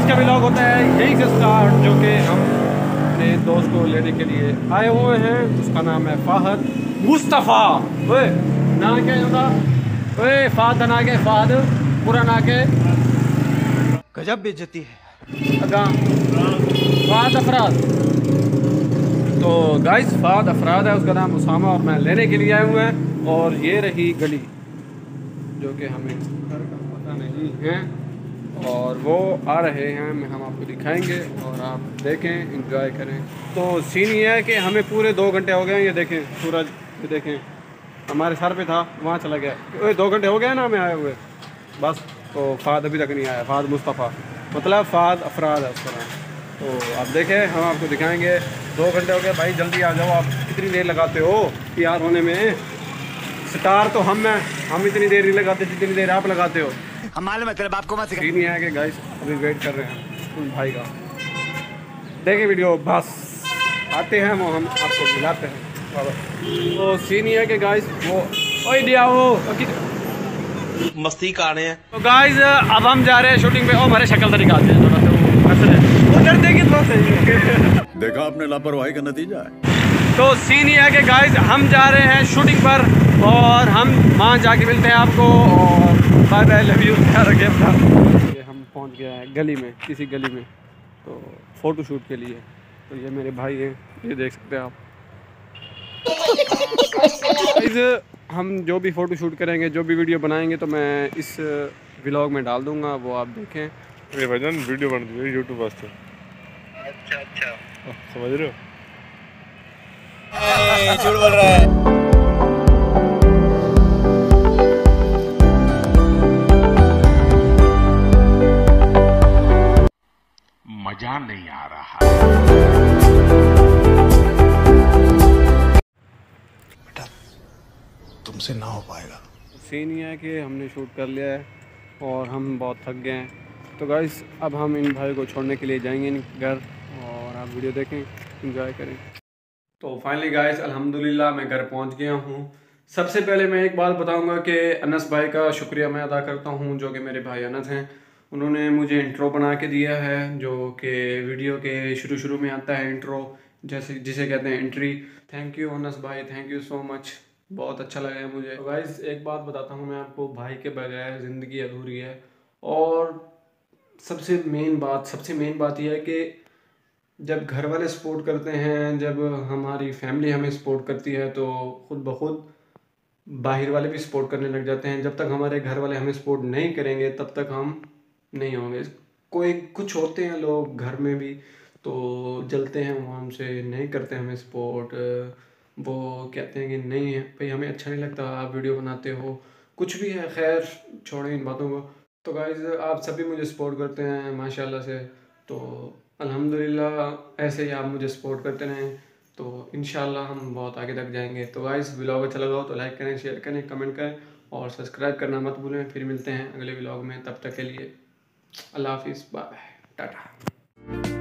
आज का व्लॉग होता है यहीं से स्टार्ट, जो कि हम अपने दोस्त को लेने के लिए आए हुए हैं। उसका नाम है फाहद मुस्तफ़ा। ओए ना क्या होता, ओए फाद ना के फाद पूरा ना के गजब बेइज्जती है। अगा फाद अफराद। तो गाइस फाद अफराद है, उसका नाम उसामा, और मैं लेने के लिए आए हुए हैं। और ये रही गली जो कि हमें घर का पता नहीं है, और वो आ रहे हैं, हम आपको दिखाएंगे और आप देखें, एंजॉय करें। तो सीन ये है कि हमें पूरे 2 घंटे हो गए हैं। ये देखें सूरज, ये देखें हमारे सर पे था, वहाँ चला गया। 2 घंटे हो गए ना हमें आए हुए बस। तो फाद अभी तक नहीं आया, फाद मुस्तफ़ा मतलब फाद अफराद है उसका नाम। तो आप देखें, हम आपको दिखाएंगे। 2 घंटे हो गए भाई, जल्दी आ जाओ। आप कितनी देर लगाते हो तैयार होने में? स्टार तो हम हैं, हम इतनी देर नहीं लगाते जितनी देर आप लगाते हो। हम मालूम है तेरे बाप को मत सिखा। नहीं है कि गाइस अभी वेट कर रहे हैं उन भाई का। देखें वीडियो, बस आते हैं वो, हम आपको मिलाते हैं। तो सीन ये है कि गाइस वो ओए दिया वो मस्ती का रहे हैं। तो गाइस अब हम जा रहे हैं शूटिंग पे। ओ हमारे शक्ल तो निकालते हैं थोड़ा सा, वो डरते कि बहुत सही है। देखा आपने लापरवाही का नतीजा है। तो सीन ये है कि गाइस हम जा रहे हैं शूटिंग पर, और हम वहाँ जाके मिलते हैं आपको। और बाय बाय, लव यू, ख्याल रखिए अपना। ये हम पहुँच गए हैं गली में, किसी गली में, तो फ़ोटो शूट के लिए। तो ये मेरे भाई हैं, ये देख सकते हैं आप। गाइस हम जो भी फ़ोटो शूट करेंगे, जो भी वीडियो बनाएंगे, तो मैं इस व्लॉग में डाल दूँगा, वो आप देखें। ये भाईजान वीडियो बन रही है यूट्यूब वास्ते। अच्छा समझ रहे हो? झूठ बोल रहा है। मजा नहीं आ रहा। बेटा तुमसे ना हो पाएगा। सीन ये है कि हमने शूट कर लिया है और हम बहुत थक गए हैं। तो गाइस अब हम इन भाई को छोड़ने के लिए जाएंगे घर, और आप वीडियो देखें, एंजॉय करें। तो फाइनली गाइस अल्हम्दुलिल्लाह मैं घर पहुंच गया हूं। सबसे पहले मैं एक बात बताऊंगा कि अनस भाई का शुक्रिया मैं अदा करता हूं, जो कि मेरे भाई अनस हैं। उन्होंने मुझे इंट्रो बना के दिया है, जो कि वीडियो के शुरू में आता है इंट्रो, जैसे जिसे कहते हैं एंट्री। थैंक यू अनस भाई, थैंक यू सो मच, बहुत अच्छा लगा है मुझे। तो गाइस एक बात बताता हूँ मैं आपको, भाई के बगैर ज़िंदगी अधूरी है। और सबसे मेन बात यह है कि जब घर वाले सपोर्ट करते हैं, जब हमारी फैमिली हमें सपोर्ट करती है, तो ख़ुद ब खुद बाहर वाले भी सपोर्ट करने लग जाते हैं। जब तक हमारे घर वाले हमें सपोर्ट नहीं करेंगे, तब तक हम नहीं होंगे। कुछ होते हैं लोग घर में भी, तो जलते हैं, वो हमसे नहीं करते हमें सपोर्ट। वो कहते हैं कि नहीं है भाई, हमें अच्छा नहीं लगता आप वीडियो बनाते हो, कुछ भी है। खैर छोड़ें इन बातों को। तो गाइज़ आप सभी मुझे सपोर्ट करते हैं माशाल्लाह से, तो अल्हम्दुलिल्लाह ऐसे ही आप मुझे सपोर्ट करते रहें, तो इंशाल्लाह हम बहुत आगे तक जाएंगे। तो गाइस व्लॉग अच्छा लगा हो तो लाइक करें, शेयर करें, कमेंट करें, और सब्सक्राइब करना मत भूलें। फिर मिलते हैं अगले व्लॉग में, तब तक के लिए अल्लाह हाफिज़, बाय, टाटा।